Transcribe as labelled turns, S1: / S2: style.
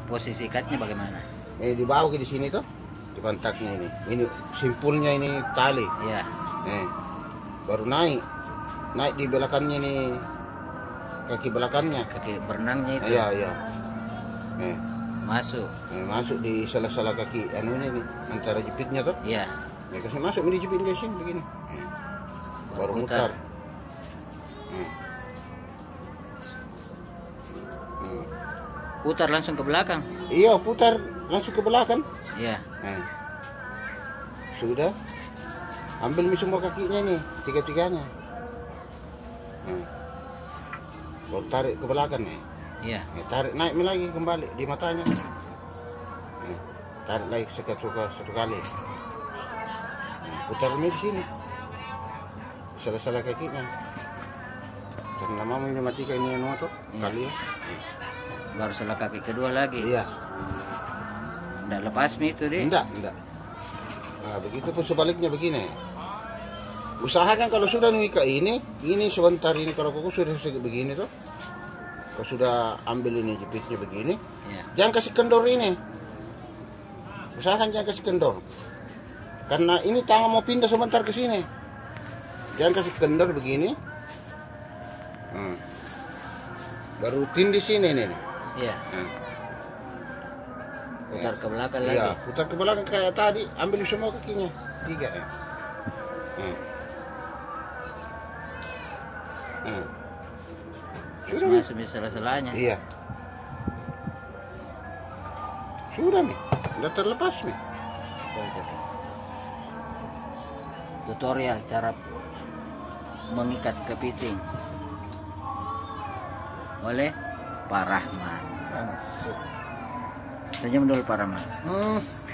S1: posisi ikatnya bagaimana?
S2: Di bawah di sini tuh, di pantatnya ini. Ini simpulnya ini tali.
S1: Iya.
S2: Baru naik di belakangnya ini, kaki belakangnya.
S1: Kaki berenangnya itu.
S2: Iya.
S1: Masuk.
S2: Masuk di salah-salah kaki anunya nih, antara jepitnya tuh.
S1: Iya.
S2: Kasih masuk di jepitnya sini begini. Baru mutar.
S1: Putar langsung ke belakang.
S2: Iya, putar langsung ke belakang.
S1: Iya.
S2: Sudah. Ambil semua kakinya nih, tiga-tiganya. Baru tarik ke belakang nih.
S1: Iya.
S2: Tarik naik lagi kembali di matanya. Tarik lagi satu kali. Putar ini di sini. Salah-salah kakinya. Karena mama ini matikan ini motor kali ya.
S1: Baru salah kaki kedua lagi.
S2: Iya.
S1: Nggak lepas nih itu deh.
S2: Enggak. Nah, begitu pun sebaliknya begini. Usahakan kalau sudah mengikat ini sebentar ini kalau kau sudah begini tuh. Kau sudah ambil ini jepitnya begini.
S1: Iya.
S2: Jangan kasih kendor ini. Usahakan jangan kasih kendor. Karena ini tangan mau pindah sebentar ke sini. Jangan kasih kendor begini. Baru tindih sini nih.
S1: Iya. Putar ke belakang
S2: Iya,
S1: lagi.
S2: putar ke belakang kayak tadi. Ambil semua kakinya. 3 ya.
S1: Sudah masuk salah-salahnya.
S2: Iya. Sudah nih. Udah terlepas nih.
S1: Tutorial cara mengikat kepiting oleh Pak Rahman. Senyum dulu Pak Rahman.